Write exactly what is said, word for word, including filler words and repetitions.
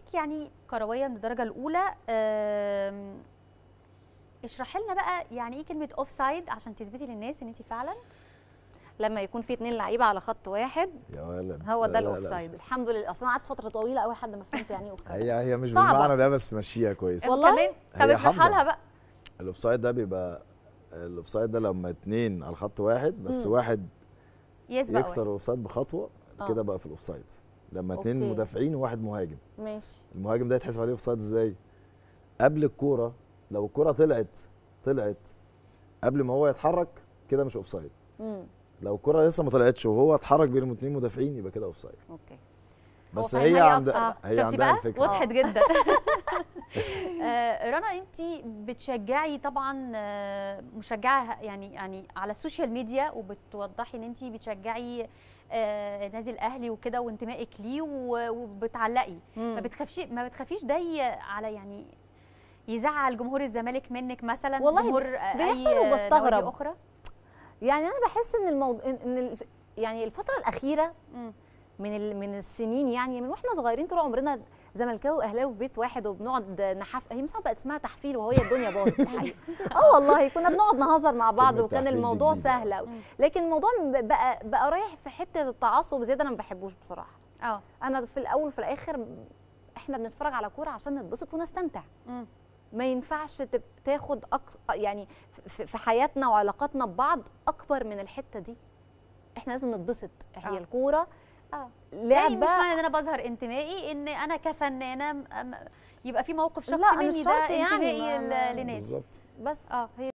يعني كرويه من الدرجه الاولى. اشرحي لنا بقى يعني ايه كلمه اوف سايد عشان تثبتي للناس ان انت فعلا لما يكون في اتنين لعيبه على خط واحد يا ولد هو ده لا الاوف سايد. الحمد لله، اصلا قعدت فتره طويله قوي لحد ما فهمت يعني ايه اوف سايد. هي هي مش صعبة. بالمعنى ده بس مشيها كويس والله طب اشرحها لها بقى. الاوف سايد ده بيبقى الاوف سايد ده لما اتنين على خط واحد بس مم. واحد يسبق يكسر الاوف سايد بخطوه كده آه. بقى في الاوف سايد. لما اتنين أوكي. مدافعين وواحد مهاجم، ماشي. المهاجم ده يتحسب عليه اوف سايد ازاي؟ قبل الكوره، لو الكوره طلعت طلعت قبل ما هو يتحرك كده مش اوف سايد. امم لو الكوره لسه ما طلعتش وهو اتحرك بين اتنين مدافعين يبقى كده اوف سايد. اوكي. بس هو هي فاهمها عند أكتر. هي شفتي عندها بقى الفكره. وضحت جدا. آه، رنا انت بتشجعي طبعا، آه، مشجعه يعني يعني على السوشيال ميديا، وبتوضحي ان انت بتشجعي آه، نادي الاهلي وكده وانتمائك ليه وبتعلقي. ما بتخافيش ما بتخافيش ده على يعني يزعل جمهور الزمالك منك مثلا؟ والله جمهور اي نوادي اخرى؟ يعني انا بحس ان الموضوع ان الف... يعني الفتره الاخيره م. من ال... من السنين، يعني من واحنا صغيرين طول عمرنا زملكاوي واهلاوي في بيت واحد وبنقعد نحف. هي مش بقت اسمها تحفيل وهي الدنيا باظت الحقيقه. اه والله كنا بنقعد نهزر مع بعض وكان الموضوع سهل قوي، لكن الموضوع بقى بقى رايح في حته التعصب زياده. انا ما بحبوش بصراحه. اه انا في الاول وفي الاخر احنا بنتفرج على كوره عشان نتبسط ونستمتع. م. ما ينفعش تاخد أك... يعني في حياتنا وعلاقاتنا ببعض اكبر من الحته دي. احنا لازم نتبسط. هي آه. الكوره اه لعبه. يعني مش معنى ان انا بظهر انتمائي ان انا كفنانه يبقى في موقف شخصي لا مني مش ده شرط يعني انتمائي لنادي بالظبط. بس اه هي